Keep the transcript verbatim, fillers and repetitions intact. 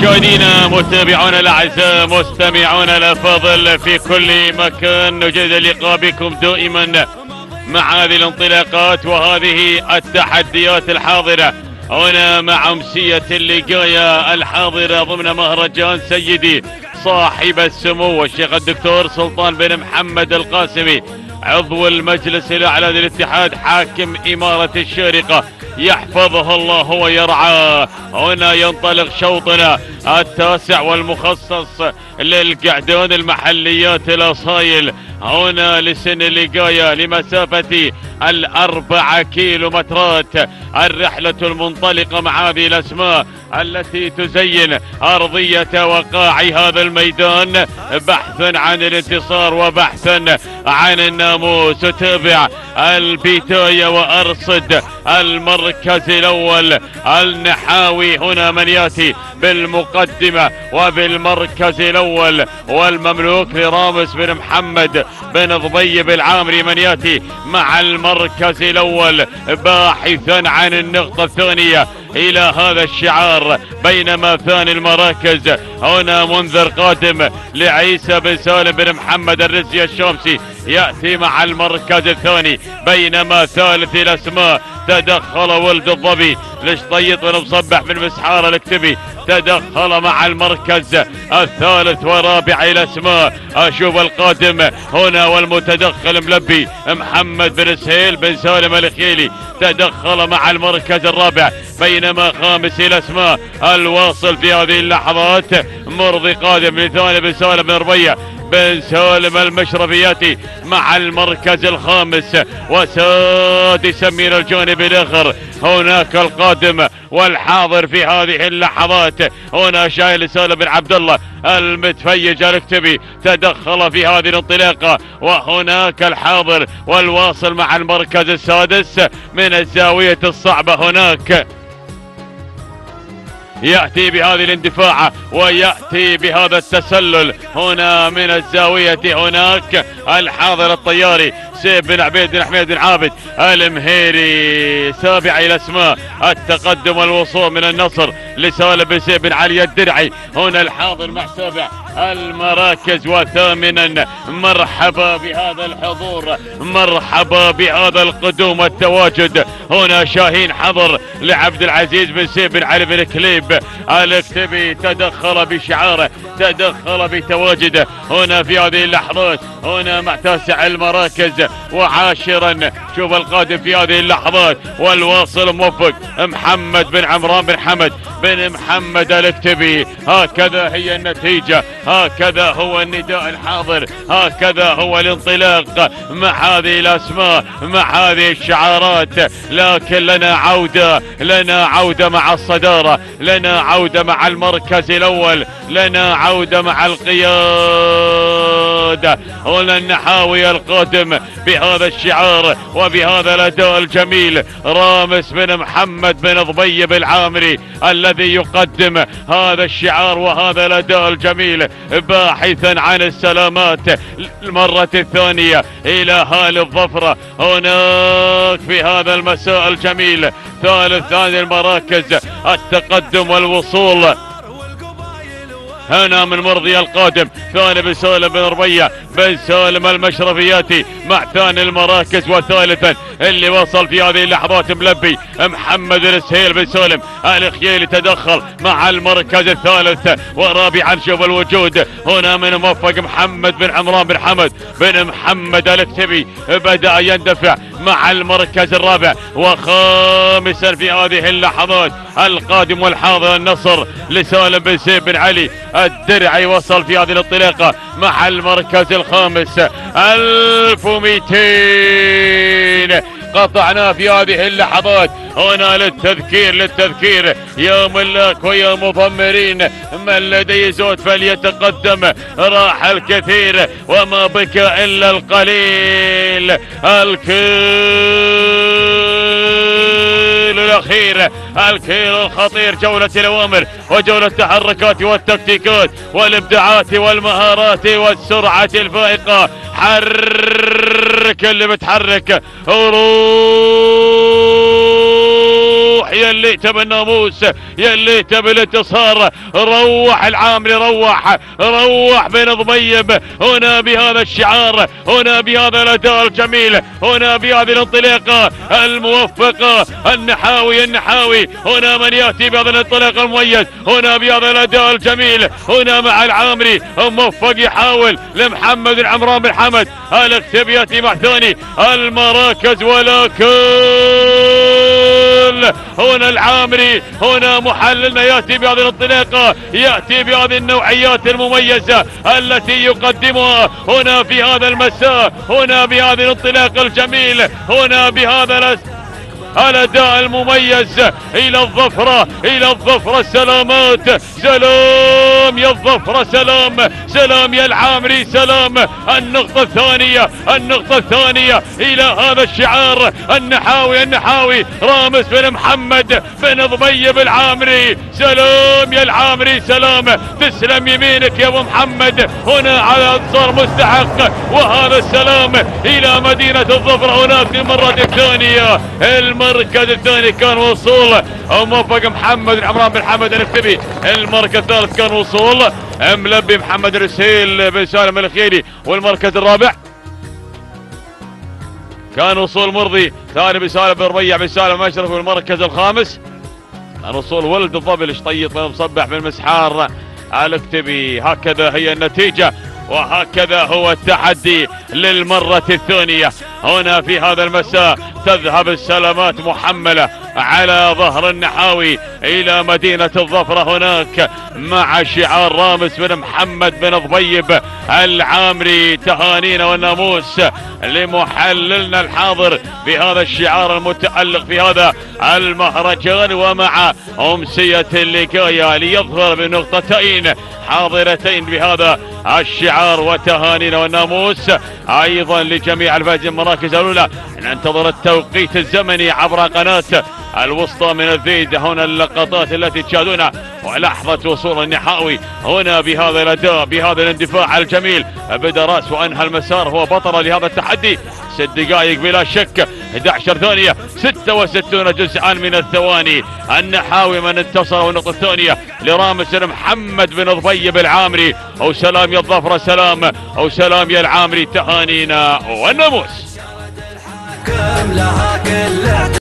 مشاهدينا متابعونا الاعزاء مستمعونا الافاضل في كل مكان، نجد اللقاء بكم دائما مع هذه الانطلاقات وهذه التحديات الحاضره هنا مع امسيه اللقايه الحاضره ضمن مهرجان سيدي صاحب السمو الشيخ الدكتور سلطان بن محمد القاسمي عضو المجلس الاعلى للاتحاد حاكم اماره الشارقه، يحفظه الله ويرعاه. هنا ينطلق شوطنا التاسع والمخصص للقعدان المحليات الاصايل هنا لسن اللقايه لمسافه الاربعه كيلو مترات. الرحله المنطلقه مع هذه الاسماء التي تزين ارضيه وقاع هذا الميدان بحثا عن الانتصار وبحثا عن الناموس. تابع البدايه وارصد المركز الاول النحاوي هنا من ياتي بالمقدمه وبالمركز الاول، والمملوك لرامز بن محمد بن ضبيب العامري من ياتي مع المركز الاول باحثا عن النقطه الثانيه الى هذا الشعار. بينما ثاني المراكز هنا منذر قادم لعيسى بن سالم بن محمد الرزي الشامسي ياتي مع المركز الثاني. بينما ثالث الاسماء تدخل ولد الظبي لشطيط بن مصبح بن مسحار الاكتبي تدخل مع المركز الثالث. ورابع الاسماء اشوف القادم هنا والمتدخل ملبي محمد بن سهيل بن سالم الخيلي تدخل مع المركز الرابع. بينما خامس الاسماء الواصل في هذه اللحظات مرضي قادم لثاني بن سالم بن ربيع بن سالم المشرفياتي مع المركز الخامس. وسادسا من الجانب الاخر هناك القادم والحاضر في هذه اللحظات هنا شايل سالم بن عبد الله المتفيج الاكتبي تدخل في هذه الانطلاقه. وهناك الحاضر والواصل مع المركز السادس من الزاويه الصعبه هناك يأتي بهذه الاندفاع ويأتي بهذا التسلل هنا من الزاوية. هناك الحاضر الطياري سيف بن عبيد بن حميد بن عابد المهيري. سابع الاسماء التقدم والوصول من النصر لسالم بن سيف بن علي الدرعي هنا الحاضر مع سابع المراكز. وثامنا مرحبا بهذا الحضور، مرحبا بهذا القدوم والتواجد هنا شاهين حضر لعبد العزيز بن سيف بن علي بن كليب الاكتبي تدخل بشعاره تدخل بتواجده هنا في هذه اللحظات هنا مع تاسع المراكز. وعاشرا شوف القادم في هذه اللحظات والواصل موفق محمد بن عمران بن حمد بن محمد الاكتبي. هكذا هي النتيجة، هكذا هو النداء الحاضر، هكذا هو الانطلاق مع هذه الاسماء مع هذه الشعارات. لكن لنا عودة، لنا عودة مع الصدارة، لنا عودة مع المركز الاول، لنا عودة مع القيادة. هنا النحاوي القادم بهذا الشعار وبهذا الاداء الجميل رامز بن محمد بن ضبيب العامري الذي يقدم هذا الشعار وهذا الاداء الجميل باحثا عن السلامات المرة الثانية الى هال الظفرة هناك في هذا المساء الجميل. ثالث ثاني المراكز التقدم والوصول هنا من مرضي القادم ثاني بن سالم بن ربيع بن سالم المشرفياتي مع ثاني المراكز. وثالثا اللي وصل في هذه اللحظات ملبي محمد بن سهيل بن سالم الخيلي تدخل مع المركز الثالث. ورابعا شوف الوجود هنا من موفق محمد بن عمران بن حمد بن محمد الاكتبي بدأ يندفع مع المركز الرابع. وخامسا في هذه اللحظات القادم والحاضر النصر لسالم بن سيف بن علي الدرعي وصل في هذه الانطلاقة مع المركز الخامس. ألف ومئتين قطعنا في هذه اللحظات هنا للتذكير للتذكير يا ملاك ويا مضمرين من لديه زود فليتقدم راح الكثير وما بك إلا القليل. الكيل الأخير الكيل الخطير جولة الأوامر وجولة التحركات والتكتيكات والإبداعات والمهارات والسرعة الفائقة. حرك اللي بتحرك وروح يا اللي تبى الناموس، يا اللي تبى الانتصار. روح العامري، روح روح بن ضبيب هنا بهذا الشعار، هنا بهذا الاداء الجميل، هنا بهذه الانطلاقه الموفقه. النحاوي النحاوي هنا من ياتي بهذا الانطلاق المميز، هنا بهذا الاداء الجميل، هنا مع العامري موفق يحاول لمحمد العمران بن حمد. الاكتب ياتي مع ثاني المراكز، ولكن هنا العامري، هنا محللنا ياتي بهذه الانطلاقه، ياتي بهذه النوعيات المميزه التي يقدمها هنا في هذا المساء، هنا بهذه الانطلاقه الجميل، هنا بهذا الاداء المميز. الى الظفره، الى الظفره، سلامات، سلام يا الظفره، سلام سلام يا العامري، سلام. النقطه الثانيه، النقطه الثانيه الى هذا الشعار. النحاوي النحاوي رامز بن محمد بن ضبيب العامري، سلام يا العامري، سلام. تسلم يمينك يا ابو محمد، هنا على انصار مستحق. وهذا السلام الى مدينه الظفره هناك للمره الثانيه. المركز الثاني كان وصول موفق محمد العمران بن حمد الكتبي. المركز الثالث كان وصول ملبي محمد رسيل بن سالم الخيري. والمركز الرابع كان وصول مرضي ثاني بن سالم بن ربيع بن سالم مشرف. والمركز الخامس كان وصول ولد الضبل شطيط بن مصبح بن مسحار الكتبي. هكذا هي النتيجة، وهكذا هو التحدي للمرة الثانية. هنا في هذا المساء تذهب السلامات محملة على ظهر النحاوي إلى مدينة الظفرة، هناك مع شعار رامز بن محمد بن ضبيب العامري. تهانينا والناموس لمحللنا الحاضر بهذا الشعار المتألق في هذا المهرجان، ومع أمسية اللقاية ليظهر بنقطتين حاضرتين بهذا الشعار. وتهانينا والناموس ايضا لجميع الفائزين المراكز الاولى. ننتظر التوقيت الزمني عبر قناة الوسطى من الفيديو. هنا اللقطات التي تشاهدونها ولحظة وصول النحاوي هنا بهذا الاداء، بهذا الاندفاع الجميل. بدا راس وانهى المسار، هو بطل لهذا التحدي. ست دقائق بلا شك، احد عشر ثانية، ستة وستون جزءا من الثواني. النحاوي من انتصر. والنقطة الثانية لرامز بن محمد بن ضبيب العامري. او سلام يا الظفرة، سلام او سلام يا العامري. تهانينا والناموس.